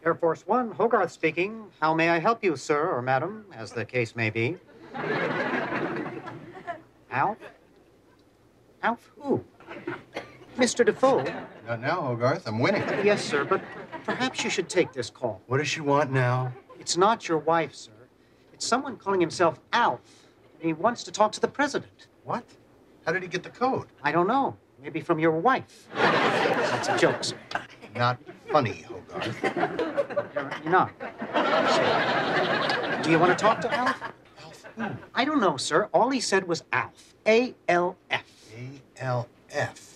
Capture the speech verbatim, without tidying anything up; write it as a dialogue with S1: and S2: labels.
S1: Air Force One, Hogarth speaking. How may I help you, sir or madam, as the case may be? Alf? Alf who? Mister Defoe?
S2: Not now, Hogarth. I'm winning.
S1: Yes, sir, but perhaps you should take this call.
S2: What does she want now?
S1: It's not your wife, sir. It's someone calling himself Alf. And he wants to talk to the president.
S2: What? How did he get the code?
S1: I don't know. Maybe from your wife. That's a joke, sir.
S2: Not funny, Hogarth.
S1: You're, you're not. So, do you want to talk to Alf?
S2: Alf who?
S1: I don't know, sir. All he said was Alf. A L F.
S2: A L F.